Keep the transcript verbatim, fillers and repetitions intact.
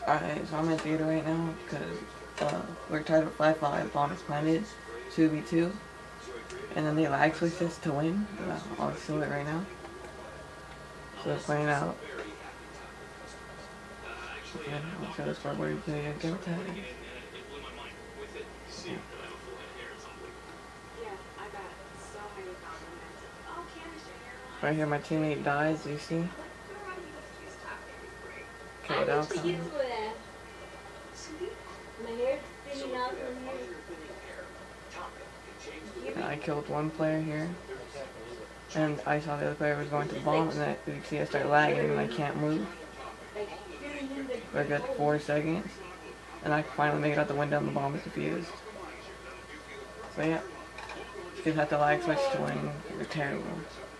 Alright, so I'm in theater right now because uh, we're tied at five five, Bomb is planted, two v two. And then they lag switched us to win. Uh, I'll show it right now. So they're playing out. Okay, I'll show the scoreboard to you again. Right here, my teammate dies. Do you see? Okay, what outcome? Yeah, I killed one player here. And I saw the other player was going to bomb, and then you can see I start lagging and I can't move for a good four seconds. And I finally make it out the window and the bomb is defused. So yeah, you just have to lag switch to win. You're terrible.